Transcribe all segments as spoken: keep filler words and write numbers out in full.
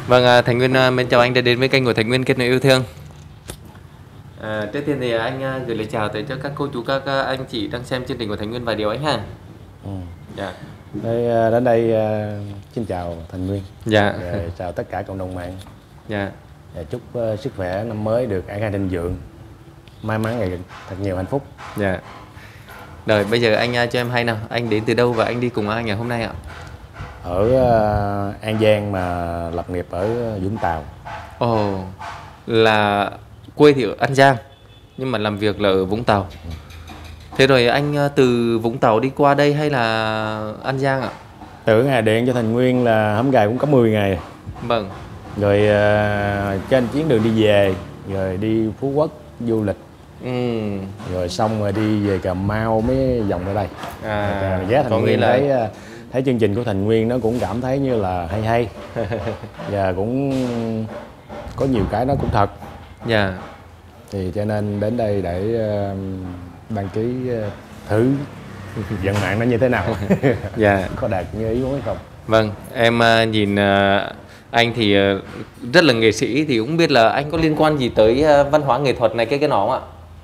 Vâng, à, Thành Nguyên à, mến chào anh đã đến với kênh của Thành Nguyên Kết Nối Yêu Thương. À, trước tiên thì anh à, gửi lời chào tới cho các cô chú, các à, anh chị đang xem chương trình của Thành Nguyên vài điều anh ha. Ừ. Dạ. Đây, à, đến đây à, xin chào Thành Nguyên. Dạ. Rồi, chào tất cả cộng đồng mạng. Dạ. Và chúc uh, sức khỏe năm mới được an khang thịnh vượng, may mắn ngày thật nhiều hạnh phúc. Dạ. Rồi bây giờ anh à, cho em hay nào, anh đến từ đâu và anh đi cùng ai ngày hôm nay ạ? Ở uh, An Giang mà lập nghiệp ở Vũng Tàu. Ồ, oh, là quê thì ở An Giang nhưng mà làm việc là ở Vũng Tàu. Thế rồi anh à, từ Vũng Tàu đi qua đây hay là An Giang ạ? Từ ngày điện cho Thành Nguyên là hổng gài cũng có mười ngày. Vâng. Rồi uh, trên chuyến đường đi về, rồi đi Phú Quốc du lịch. Ừ. Rồi xong rồi đi về Cà Mau mới vòng ra đây. À, giá Thành có Nguyên nghĩa là thấy thấy chương trình của Thành Nguyên nó cũng cảm thấy như là hay hay và cũng có nhiều cái nó cũng thật. Dạ. Thì cho nên đến đây để uh, đăng ký uh, thử vận mạng nó như thế nào. Dạ. Có đạt như ý muốn hay không? Vâng, em uh, nhìn uh, anh thì uh, rất là nghệ sĩ, thì cũng biết là anh có liên quan gì tới uh, văn hóa nghệ thuật này cái cái nó không ạ?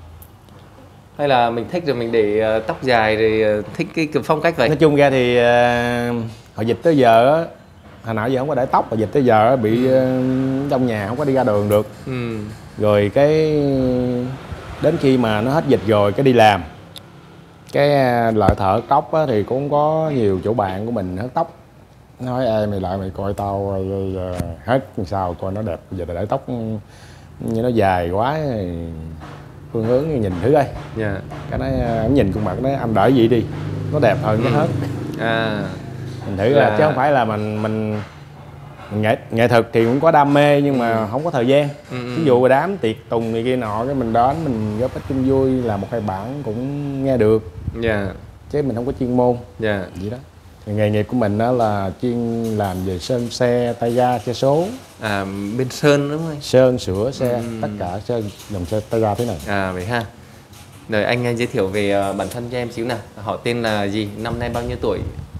Hay là mình thích rồi mình để uh, tóc dài rồi uh, thích cái, cái phong cách vậy? Nói chung ra thì uh, hồi dịch tới giờ á, hồi nào giờ không có để tóc, hồi dịch tới giờ bị uh, trong nhà không có đi ra đường được. Ừ. Rồi cái đến khi mà nó hết dịch rồi cái đi làm, cái lợi thợ hớt tóc á, thì cũng có nhiều chỗ bạn của mình hớt tóc nói ê mày lại mày coi tao hết làm sao coi nó đẹp, bây giờ tao để tóc như nó dài quá, phương hướng nhìn thử đây. Yeah. Cái nó em nhìn khuôn mặt nó anh đợi gì đi, nó đẹp hơn cái hết. À, mình thử là... là chứ không phải là mình mình nghệ nghệ thuật thì cũng có đam mê nhưng mà ừ. không có thời gian. Ừ. Ví dụ đám tiệc tùng này kia nọ cái mình đến mình góp ít chung vui là một hai bản cũng nghe được. Yeah. Chứ mình không có chuyên môn. Yeah. Vậy đó. Thì nghề nghiệp của mình đó là chuyên làm về sơn xe, tay ga, xe số. À, bên sơn đúng không? Sơn, sửa xe, ừ. tất cả sơn, đồng sơn, tay ga thế này. À vậy ha. Rồi anh giới thiệu về bản thân cho em xíu nào. Họ tên là gì? Năm nay bao nhiêu tuổi?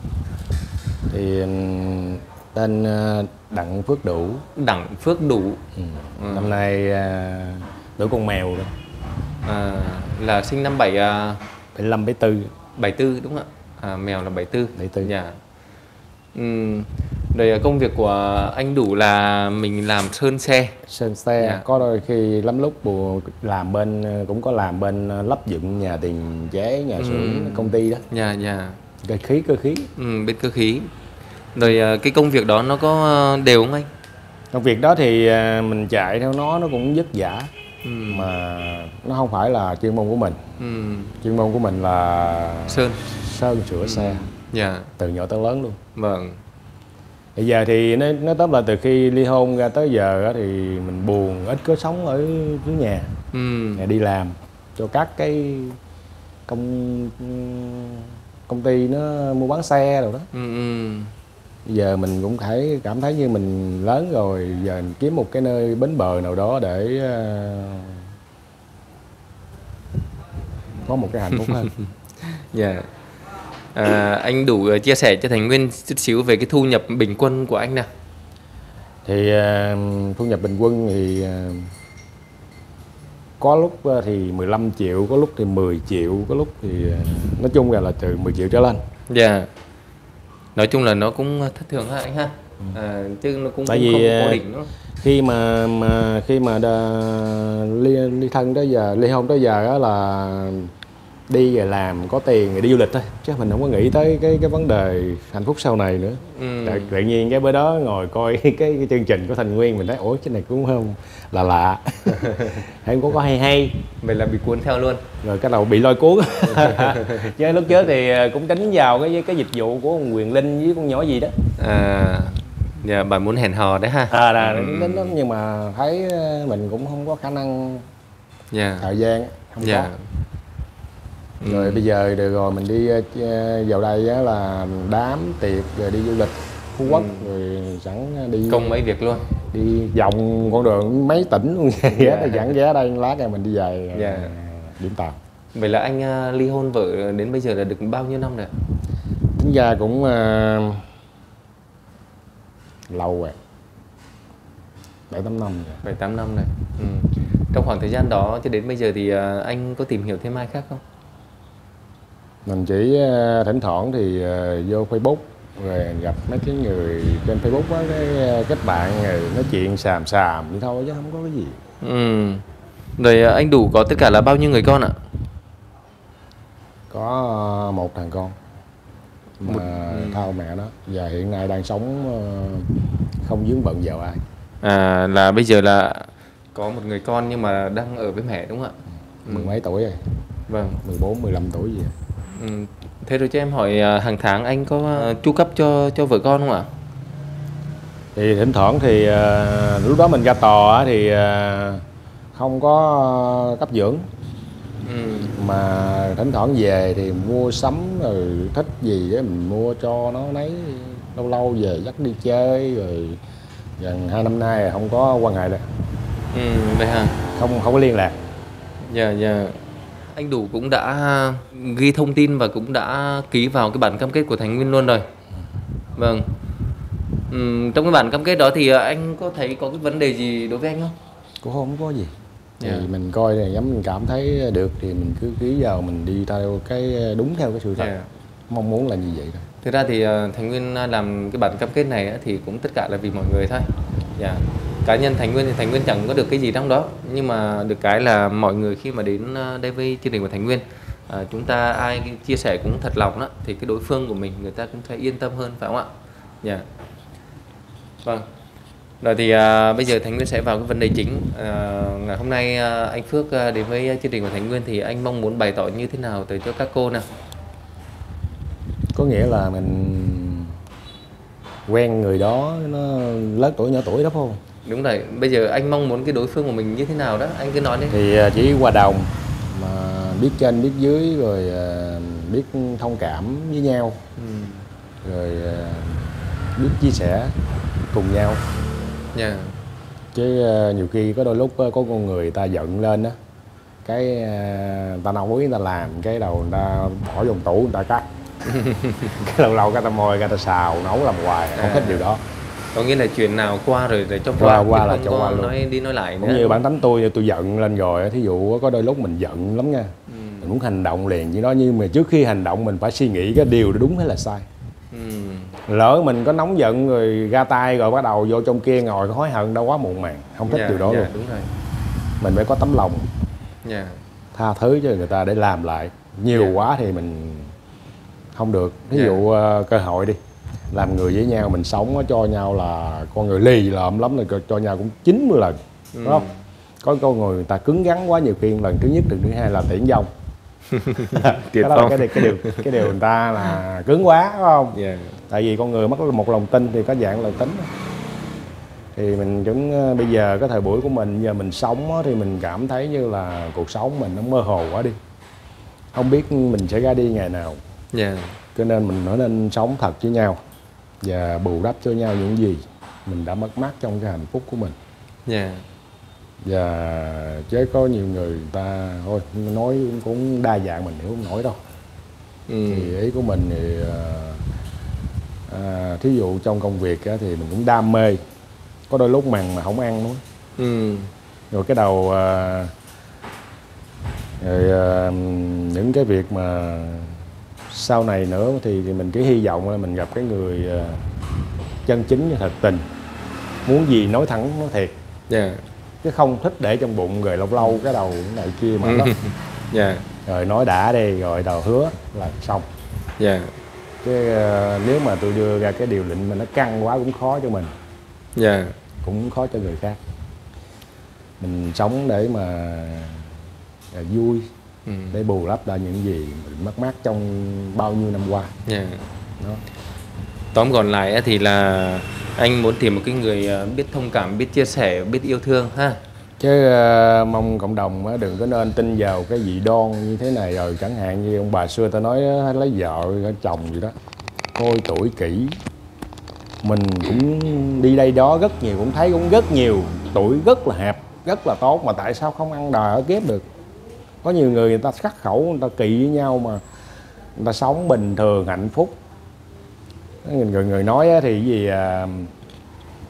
Thì tên Đặng Phước Đủ. Đặng Phước Đủ. Ừ. Ừ. Năm nay tuổi con mèo đó. À, là sinh năm bảy bảy lăm bảy tư. bảy tư đúng không ạ? À, mèo là bảy tư. bảy tư. Dạ. Uhm, rồi công việc của anh Đủ là mình làm sơn xe. Sơn xe. Dạ. Có đôi khi lắm lúc bù làm bên cũng có làm bên lắp dựng nhà tiền chế, nhà xưởng, uhm. công ty đó. Dạ dạ. Cơ khí cơ khí. Ừ, bên cơ khí. Rồi cái công việc đó nó có đều không anh? Công việc đó thì mình chạy theo nó nó cũng vất vả. Ừ. Mà nó không phải là chuyên môn của mình. Ừ. Chuyên môn của mình là sơn sơn sửa ừ. xe. Dạ. Từ nhỏ tới lớn luôn. Vâng. Bây giờ thì nó nó tóm là từ khi ly hôn ra tới giờ thì mình buồn, ít có sống ở dưới nhà. Ừ. Đi làm cho các cái công công ty nó mua bán xe rồi đó. Ừ. Ừ. Bây giờ mình cũng phải cảm thấy như mình lớn rồi, giờ mình kiếm một cái nơi bến bờ nào đó để uh, có một cái hạnh phúc hơn. Dạ. Yeah. À, anh Đủ chia sẻ cho Thành Nguyên chút xíu về cái thu nhập bình quân của anh nào. Thì uh, thu nhập bình quân thì uh, có lúc thì mười lăm triệu, có lúc thì mười triệu, có lúc thì uh, nói chung là, là từ mười triệu trở lên. Dạ. Yeah. Nói chung là nó cũng thất thường ha anh ha. À, chứ nó cũng, tại cũng vì không cố định nữa. Khi mà mà khi mà đà, ly ly thân tới giờ, ly hôn tới giờ đó là đi rồi làm có tiền rồi đi du lịch thôi, chứ mình không có nghĩ tới cái cái vấn đề hạnh phúc sau này nữa. Ừ. Tại tự nhiên cái bữa đó ngồi coi cái, cái chương trình của Thành Nguyên mình thấy ủa cái này cũng không là lạ. Hay cũng có hay hay. Vậy là bị cuốn theo luôn. Rồi cái đầu bị lôi cuốn. Chứ lúc trước thì cũng tính vào cái cái dịch vụ của ông Quyền Linh với con nhỏ gì đó. À, dạ bạn muốn hẹn hò đấy ha. À là ừ. đến đó nhưng mà thấy mình cũng không có khả năng. Yeah. Thời gian không yeah. có. Rồi ừ. bây giờ được rồi mình đi vào đây là đám tiệc rồi đi du lịch Phú Quốc ừ. rồi sẵn đi công mấy việc luôn, đi vòng con đường mấy tỉnh luôn. Yeah. Dẫn ghé đây lát rồi mình đi về yeah. Vũng Tàu. Vậy là anh uh, ly hôn vợ đến bây giờ là được bao nhiêu năm rồi? Tính ra cũng uh, lâu rồi. bảy tám năm rồi. bảy tám năm này. Ừ. Trong khoảng thời gian đó cho đến bây giờ thì anh có tìm hiểu thêm ai khác không? Mình chỉ thỉnh thoảng thì vô Facebook rồi gặp mấy cái người trên Facebook á, cái kết bạn rồi nói chuyện xàm xàm vậy thôi chứ không có cái gì. Ừ. Rồi anh Đủ có tất cả là bao nhiêu người con ạ? Có một thằng con mà một... thao mẹ nó, và hiện nay đang sống không vướng bận vào ai. À, là bây giờ là có một người con nhưng mà đang ở với mẹ đúng không ạ? Mười ừ. mấy tuổi rồi. Vâng. mười bốn, mười lăm tuổi gì. Ừ. Thế rồi cho em hỏi hàng tháng anh có chu cấp cho cho vợ con không ạ? Thì thỉnh thoảng thì uh, lúc đó mình ra tòa thì uh, không có cấp dưỡng. Ừ. Mà thỉnh thoảng về thì mua sắm rồi thích gì á mình mua cho nó nấy, lâu lâu về dắt đi chơi rồi. Gần hai năm nay không có quan hệ được. Ừ, vậy hả? Không không có liên lạc. Dạ dạ. Anh Đủ cũng đã ghi thông tin và cũng đã ký vào cái bản cam kết của Thành Nguyên luôn rồi. Vâng. Ừ, trong cái bản cam kết đó thì anh có thấy có cái vấn đề gì đối với anh không? Cũng không có gì. Thì yeah. mình coi này giống mình cảm thấy được thì mình cứ ký vào, mình đi theo cái đúng theo cái sự thật. Yeah. Mong muốn là như vậy thôi. Thực ra thì Thành Nguyên làm cái bản cam kết này thì cũng tất cả là vì mọi người thôi. Yeah. Cá nhân Thành Nguyên thì Thành Nguyên chẳng có được cái gì trong đó, nhưng mà được cái là mọi người khi mà đến đây với chương trình của Thành Nguyên, à, chúng ta ai chia sẻ cũng thật lòng đó, thì cái đối phương của mình người ta cũng sẽ yên tâm hơn, phải không ạ? Dạ. Yeah. Vâng. Rồi thì à, bây giờ Thành Nguyên sẽ vào cái vấn đề chính. À, ngày hôm nay à, anh Phước à, đến với chương trình của Thành Nguyên thì anh mong muốn bày tỏ như thế nào tới cho các cô nào? Có nghĩa là mình quen người đó nó lớn tuổi nhỏ tuổi đó phải không? Đúng rồi. Bây giờ anh mong muốn cái đối phương của mình như thế nào đó, anh cứ nói đi. Thì chỉ qua đồng mà biết trên biết dưới rồi biết thông cảm với nhau. Ừ. Rồi biết chia sẻ cùng nhau. Yeah. Chứ nhiều khi có đôi lúc có con người ta giận lên á, cái người ta nấu người ta làm cái đầu người ta bỏ vô tủ người ta cắt. Cái lâu lâu cái ta môi cái ta xào nấu làm hoài, không à. Thích điều đó. Có nghĩa là chuyện nào qua rồi để cho qua, qua, qua là cho qua luôn. Nói đi nói lại nữa. Cũng như bản tính tôi, tôi giận lên rồi, thí dụ có đôi lúc mình giận lắm nha. Ừ. Mình muốn hành động liền với nó, nhưng mà trước khi hành động mình phải suy nghĩ cái điều đó đúng hay là sai. Ừ. Lỡ mình có nóng giận rồi ra tay rồi bắt đầu vô trong kia ngồi có hối hận đâu quá muộn màng, không thích yeah, điều đó yeah, luôn. Đúng rồi. Mình phải có tấm lòng, yeah. tha thứ cho người ta để làm lại. Nhiều yeah. quá thì mình không được. Ví yeah. dụ uh, cơ hội đi, làm người với nhau mình sống cho nhau là con người lì lợm lắm rồi cho nhau cũng chín mươi lần, ừ. đúng không? Có con người người ta cứng rắn quá, nhiều khi lần thứ nhất lần thứ hai là tiễn vong. Cái đó là cái, cái điều cái điều người ta là cứng quá, đúng không? Yeah. Tại vì con người mất một lòng tin thì có dạng lòng tính. Thì mình cũng bây giờ cái thời buổi của mình giờ mình sống thì mình cảm thấy như là cuộc sống mình nó mơ hồ quá đi, không biết mình sẽ ra đi ngày nào. Yeah. Cho nên mình trở nên sống thật với nhau và bù đắp cho nhau những gì mình đã mất mát trong cái hạnh phúc của mình. Yeah. Và chứ có nhiều người, người ta thôi nói cũng đa dạng mình hiểu không nổi đâu. Ừ. Thì ý của mình thì à, thí dụ trong công việc á, thì mình cũng đam mê, có đôi lúc mằng mà không ăn nữa. Ừ. Rồi cái đầu à, rồi à, những cái việc mà sau này nữa thì, thì mình cứ hy vọng là mình gặp cái người à, chân chính và thật tình, muốn gì nói thẳng nói thiệt. Yeah. Chứ không thích để trong bụng rồi lâu lâu cái đầu này kia mà lắm. Yeah. Rồi nói đã đi rồi đầu hứa là xong. Yeah. Chứ uh, nếu mà tôi đưa ra cái điều lệnh mà nó căng quá cũng khó cho mình. Yeah. Cũng khó cho người khác. Mình sống để mà uh, vui, ừ. để bù đắp lại những gì mình mất mát trong bao nhiêu năm qua. Yeah. Đó. Tóm gọn lại thì là anh muốn tìm một cái người biết thông cảm, biết chia sẻ, biết yêu thương ha. Chứ uh, mong cộng đồng uh, đừng có nên tin vào cái dị đoan như thế này. Rồi chẳng hạn như ông bà xưa ta nói uh, lấy vợ chồng gì đó, coi tuổi kỹ. Mình cũng đi đây đó rất nhiều, cũng thấy cũng rất nhiều tuổi rất là hẹp, rất là tốt, mà tại sao không ăn đòi ở kép được. Có nhiều người người ta khắc khẩu, người ta kỵ với nhau mà người ta sống bình thường hạnh phúc. Người người, người nói thì gì à,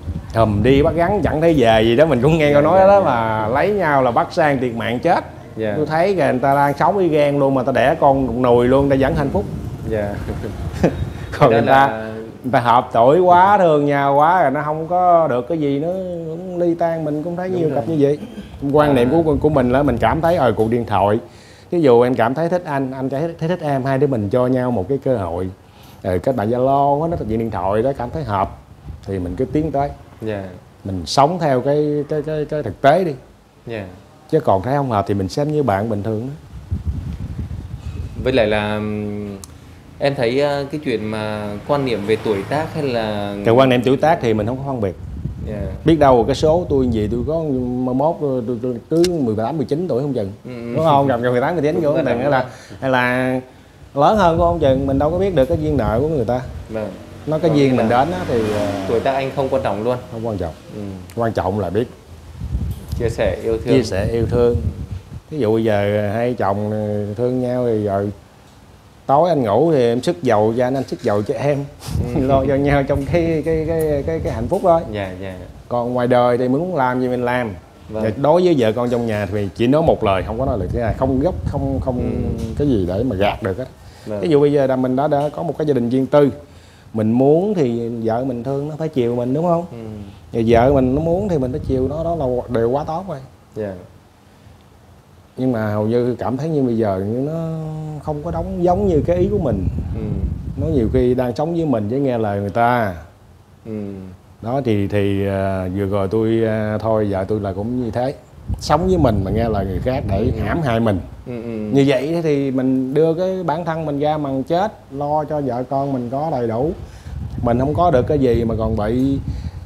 hầm đi bắt gắn chẳng thấy về gì đó, mình cũng nghe Dạ, câu nói dạ, đó dạ. mà lấy nhau là bắt sang tiệt mạng chết. Dạ. Tôi thấy kìa, người ta đang sống với ghen luôn mà ta đẻ con cục nùi luôn, ta vẫn hạnh phúc. Dạ. Còn Đó người ta là người ta hợp tuổi quá, thương nhau quá rồi nó không có được cái gì nữa, cũng ly tan. Mình cũng thấy Đúng nhiều rồi. cặp như vậy. Quan À. niệm của của mình là mình cảm thấy ờ cuộc điện thoại, ví dụ em cảm thấy thích anh, anh thấy thấy thích em, hai đứa mình cho nhau một cái cơ hội. Rồi các bạn Zalo nó nói chuyện điện thoại đó cảm thấy hợp thì mình cứ tiến tới. Dạ. Mình sống theo cái cái cái, cái thực tế đi. Dạ. Chứ còn thấy không hợp thì mình xem như bạn bình thường đó. Với lại là ừm, em thấy ờ, cái chuyện mà quan niệm về tuổi tác hay là Cái quan niệm tuổi tác thì mình không có phân biệt. Dạ. Biết đâu cái số tôi gì tôi có mai mốt tôi, tôi, tôi cứ mười tám mười chín tuổi không chừng. Ừ. Đúng không? Gặp mười tám mười chín tuổi không chừng, hay là hay là lớn hơn của không chừng, mình đâu có biết được cái duyên nợ của người ta. Vâng. Nó cái Có duyên nghĩa mình là đến á thì uh, tuổi tác anh không quan trọng luôn. không quan trọng. Ừ. Quan trọng là biết Chia sẻ yêu thương. chia sẻ yêu thương. Ví dụ bây giờ hai chồng thương nhau thì rồi tối anh ngủ thì em sức dầu cho anh, anh sức dầu cho em. Ừ. Lo cho nhau trong cái cái cái cái cái hạnh phúc thôi. Dạ, dạ. Còn ngoài đời thì mình muốn làm gì mình làm. Vâng. Và đối với vợ con trong nhà thì chỉ nói một lời, không có nói lời thứ hai, không gấp, không không Ừ. cái gì để mà gạt được hết. Vâng. Ví dụ bây giờ là mình đã đã có một cái gia đình riêng tư, mình muốn thì vợ mình thương nó phải chiều mình, đúng không? Ừ. Rồi vợ mình nó muốn thì mình phải chiều nó, đó là điều quá tốt rồi. Dạ. Nhưng mà hầu như cảm thấy như bây giờ như nó không có đóng giống như cái ý của mình. Ừ. Nó nhiều khi đang sống với mình với nghe lời người ta. Ừ. Đó thì thì à, vừa rồi tôi à, thôi vợ tôi là cũng như thế, sống với mình mà nghe lời người khác để Ừ. hãm hại mình. Ừ. Ừ. Như vậy thì mình đưa cái bản thân mình ra mằng chết, lo cho vợ con mình có đầy đủ, mình không có được cái gì mà còn bị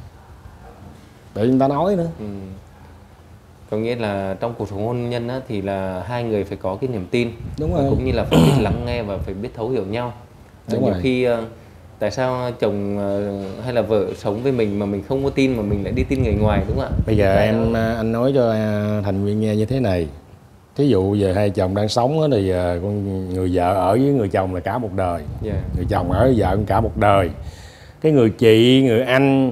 bị người ta nói nữa. Ừ. Có nghĩa là trong cuộc sống hôn nhân á, thì là hai người phải có cái niềm tin. Đúng Và rồi. cũng như là phải biết lắng nghe và phải biết thấu hiểu nhau. Đúng Nhiều rồi. khi ờ, tại sao chồng ờ, hay là vợ sống với mình mà mình không có tin mà mình lại đi tin người ngoài, đúng không ạ? Bây giờ Cái em đó- à, anh nói cho à, thành viên nghe như thế này. Thí dụ giờ hai chồng đang sống á thì à, con người vợ ở với người chồng là cả một đời. Dạ. Người chồng ở với vợ cả một đời. Cái người chị, người anh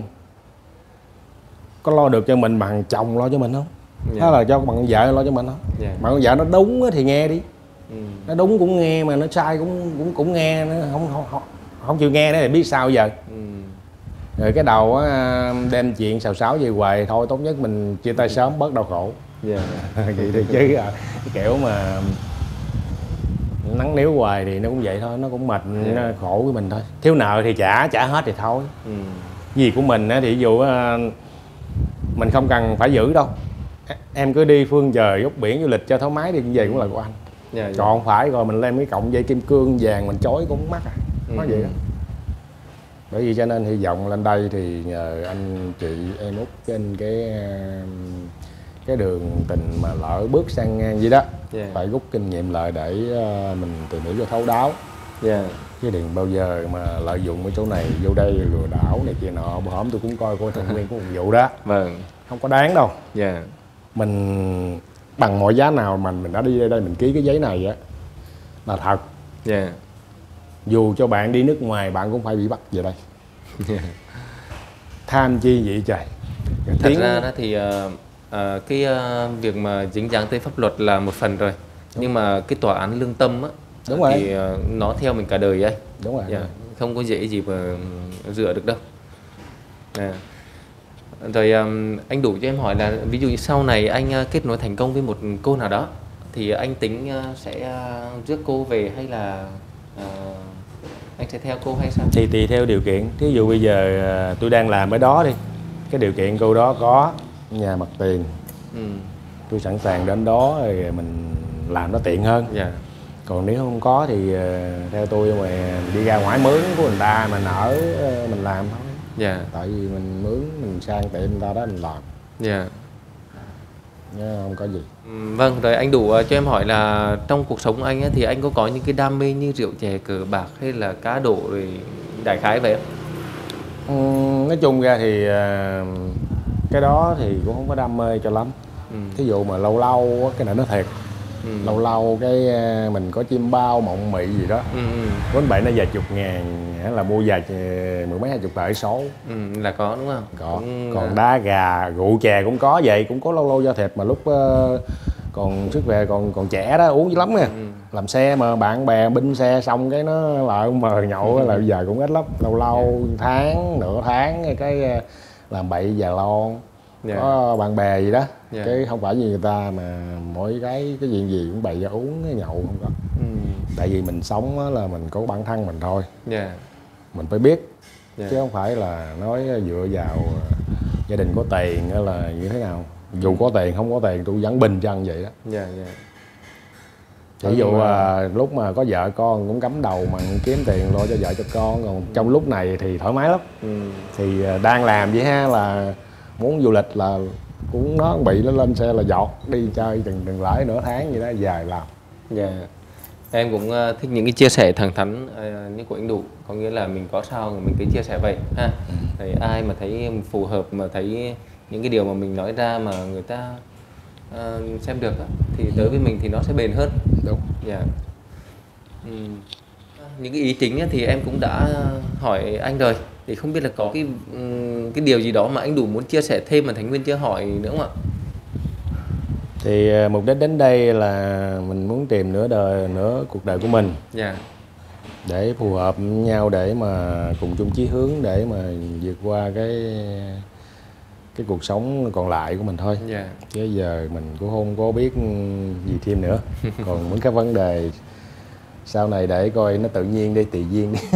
có lo được cho mình bằng chồng lo cho mình không? Dạ. Hay là cho bằng vợ lo cho mình không? Dạ. Mà con vợ nó đúng á thì nghe đi. Ừ. Nó đúng cũng nghe, mà nó sai cũng cũng cũng nghe, nó không không không, không chịu nghe nữa thì biết sao giờ. Ừ. Rồi cái đầu á đem chuyện xào xáo về hoài thôi, tốt nhất mình chia tay sớm bớt đau khổ. Dạ. Vậy thôi chứ à, cái kiểu mà nắng níu hoài thì nó cũng vậy thôi, nó cũng mệt, Yeah. nó khổ với mình thôi. Thiếu nợ thì trả, trả hết thì thôi. Ừ. Gì của mình á thì ví dụ à, mình không cần phải giữ đâu, em cứ đi phương trời góc biển du lịch cho thoải mái đi, như vậy cũng là của anh. Dạ. Dạ. Còn không phải rồi mình lên cái cọng dây kim cương vàng mình chối cũng mắc à, nói Ừ. vậy đó. Bởi vì cho nên hy vọng lên đây thì nhờ anh chị em út trên cái um, cái đường tình mà lỡ bước sang ngang gì đó, Yeah. phải rút kinh nghiệm lại để uh, mình tìm hiểu cho thấu đáo, Dạ. chứ đừng bao giờ mà lợi dụng cái chỗ này vô đây lừa đảo này kia nọ. Bữa hổm tôi cũng coi của thành viên của một vụ đó, Vâng. không có đáng đâu. Dạ. Mình bằng mọi giá nào mình mình đã đi đây đây mình ký cái giấy này á là thật. Dạ. Dù cho bạn đi nước ngoài bạn cũng phải bị bắt về đây. Dạ. Tham chi vậy trời. Rồi Thật tiếng- ra đó thì ờ, ờ, cái ờ, việc mà dính dáng tới pháp luật là một phần rồi, nhưng mà cái tòa án lương tâm á, Đúng rồi. thì ờ, nó theo mình cả đời ấy. Đúng rồi. Dạ, không có dễ gì mà rửa được đâu. Dạ. Rồi um, anh đủ cho em hỏi là ví dụ như sau này anh uh, kết nối thành công với một cô nào đó thì anh tính uh, sẽ uh, rước cô về hay là uh, anh sẽ theo cô hay sao? Thì tùy theo điều kiện. Thí dụ bây giờ à, tôi đang làm ở đó đi, cái điều kiện cô đó có nhà mặt tiền, Ừ. tôi sẵn sàng đến đó rồi mình làm nó tiện hơn. Dạ. Còn nếu không có thì à, theo tôi mà đi ra ngoài mướn của người ta mình ở à, mình làm thôi. Dạ. Tại vì mình mướn mình sang tiệm người ta đó mình làm, Dạ. chứ không có gì. Ừm, Vâng, rồi anh đủ uh, cho em hỏi là trong cuộc sống anh ấy, thì anh có có những cái đam mê như rượu chè cờ bạc hay là cá độ rồi đại khái vậy không? Uhm, nói chung ra thì à, cái đó thì cũng không có đam mê cho lắm. Ừ. Thí dụ mà lâu lâu á, cái này nó thiệt, Ừ. Lâu lâu cái à, mình có chim bao mộng mị gì đó, Ừ. bánh bậy nó vài chục ngàn, là mua vài mười mấy hai chục tờ số. Ừ, là có đúng không? Có. Cũng... Còn đá gà rượu chè cũng có, vậy cũng có lâu lâu giao thiệp, mà lúc uh, còn sức về còn còn trẻ đó uống dữ lắm nha. Ừ. Làm xe mà bạn bè binh xe xong cái nó lại mời nhậu. Ừ. Là bây giờ cũng ít lắm, lâu lâu yeah. tháng nửa tháng cái làm bậy già lon. Yeah. Có bạn bè gì đó. Yeah. Cái không phải như người ta mà mỗi cái cái gì gì cũng bày ra uống cái nhậu không có. Ừ. Tại vì mình sống là mình có bản thân mình thôi. Yeah. Mình phải biết. Yeah. Chứ không phải là nói dựa vào gia đình có tiền hay là như thế nào. Dù có tiền không có tiền tôi vẫn bình chân vậy đó. Yeah, yeah. Ví dụ à, lúc mà có vợ con cũng cắm đầu mà kiếm tiền lo cho vợ cho con, còn ừ. trong lúc này thì thoải mái lắm. Ừ. Thì đang làm vậy ha, là muốn du lịch là cũng nó bị nó lên xe là giọt đi chơi đừng đừng lãi nửa tháng gì đó dài làm. Dạ. Yeah. Em cũng uh, thích những cái chia sẻ thẳng thắn uh, như của anh Đủ, có nghĩa là mình có sao mình cứ chia sẻ vậy ha. Ừ. Thì ai mà thấy phù hợp, mà thấy những cái điều mà mình nói ra mà người ta uh, xem được thì tới với mình thì nó sẽ bền hơn. Đúng. Dạ. Yeah. Ừ. Những cái ý chính thì em cũng đã hỏi anh rồi, thì không biết là có cái cái điều gì đó mà anh Đủ muốn chia sẻ thêm mà Thành Nguyên chưa hỏi nữa không ạ? Thì mục đích đến đây là mình muốn tìm nửa đời nửa cuộc đời của mình. Yeah. Để phù hợp với nhau, để mà cùng chung chí hướng, để mà vượt qua cái cái cuộc sống còn lại của mình thôi. Yeah. Chứ giờ mình cũng không có biết gì thêm nữa. Còn những cái vấn đề sau này để coi nó tự nhiên đi, tùy duyên đi.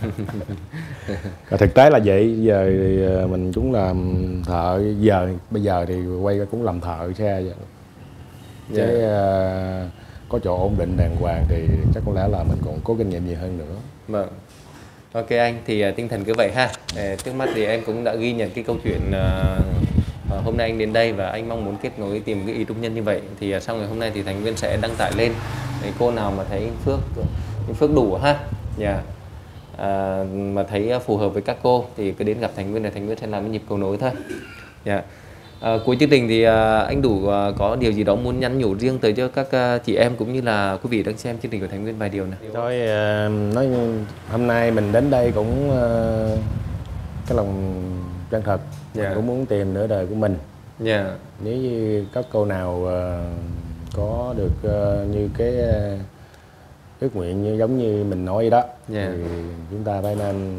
Thực tế là vậy. Giờ mình cũng làm thợ, giờ bây giờ thì quay ra cũng làm thợ xe vậy. Chứ yeah. uh, có chỗ ổn định đàng hoàng thì chắc có lẽ là mình còn có kinh nghiệm nhiều hơn nữa. Vâng. Ok anh, thì uh, tinh thần cứ vậy ha. Để, trước mắt thì em cũng đã ghi nhận cái câu chuyện uh, uh, hôm nay anh đến đây và anh mong muốn kết nối tìm cái ý trung nhân như vậy. Thì uh, sau ngày hôm nay thì Thành Nguyên sẽ đăng tải lên. Để cô nào mà thấy Phước Phước đủ ha. Yeah. Uh, mà thấy phù hợp với các cô thì cứ đến gặp Thành Nguyên, để Thành Nguyên sẽ làm cái nhịp cầu nối thôi. Yeah. À, cuối chương trình thì à, anh Đủ à, có điều gì đó muốn nhắn nhủ riêng tới cho các à, chị em cũng như là quý vị đang xem chương trình của Thành Nguyên vài điều này. Thôi à, nói hôm nay mình đến đây cũng à, cái lòng chân thật. Yeah. Mình cũng muốn tìm nửa đời của mình. Yeah. Nếu như các cô nào à, có được à, như cái à, ước nguyện như giống như mình nói vậy đó. Yeah. Thì chúng ta phải nên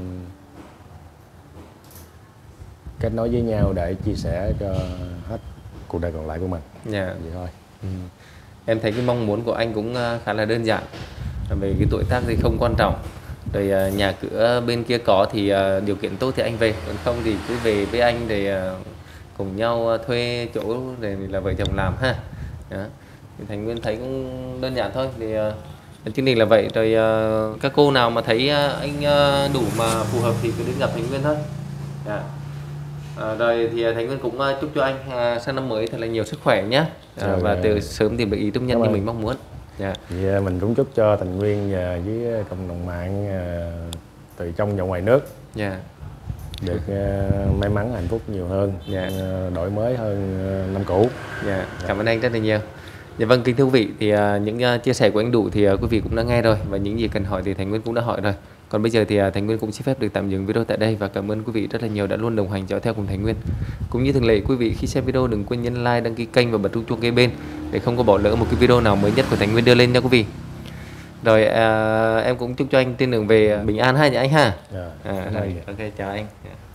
kết nối với nhau để chia sẻ cho hết cuộc đời còn lại của mình. Yeah. Vậy thôi. Ừ. Em thấy cái mong muốn của anh cũng khá là đơn giản. Về cái tuổi tác thì không quan trọng. Rồi nhà cửa bên kia có thì điều kiện tốt thì anh về, còn không thì cứ về với anh để cùng nhau thuê chỗ để là vợ chồng làm ha. Đó. Thì Thành Nguyên thấy cũng đơn giản thôi. Thì chương trình là vậy. Rồi các cô nào mà thấy anh Đủ mà phù hợp thì cứ đến gặp Thành Nguyên thôi. Yeah. À, rồi thì Thành Nguyên cũng uh, chúc cho anh uh, sang năm mới thật là nhiều sức khỏe nhé. À, rồi, và từ sớm tìm được ý trung nhân như mình mong muốn. Yeah. Thì, uh, mình cũng chúc cho Thành Nguyên uh, với cộng đồng mạng uh, từ trong và ngoài nước yeah. được uh, may mắn hạnh phúc nhiều hơn, yeah. uh, đổi mới hơn uh, năm cũ. Yeah. Yeah. Cảm ơn anh rất là nhiều. Dạ vâng, kính thưa quý vị, thì uh, những uh, chia sẻ của anh Đủ thì uh, quý vị cũng đã nghe rồi, và những gì cần hỏi thì Thành Nguyên cũng đã hỏi rồi. Còn bây giờ thì uh, Thành Nguyên cũng xin phép được tạm dừng video tại đây, và cảm ơn quý vị rất là nhiều đã luôn đồng hành dõi theo cùng Thành Nguyên. Cũng như thường lệ, quý vị khi xem video đừng quên nhấn like, đăng ký kênh và bật chuông kế bên để không có bỏ lỡ một cái video nào mới nhất của Thành Nguyên đưa lên nha quý vị. Rồi uh, em cũng chúc cho anh trên đường về bình an ha nhà anh ha. Yeah. À, rồi, ok chào anh. Yeah.